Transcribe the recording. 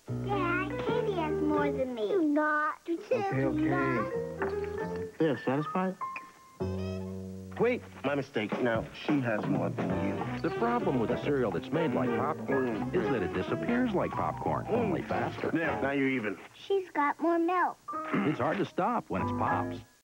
Dad, Katie has more than me. Do not. Okay. There, satisfied? Wait, my mistake. Now, she has more than you. The problem with a cereal that's made like popcorn is that it disappears like popcorn, only faster. There, now you're even. She's got more milk. It's hard to stop when it's Pops.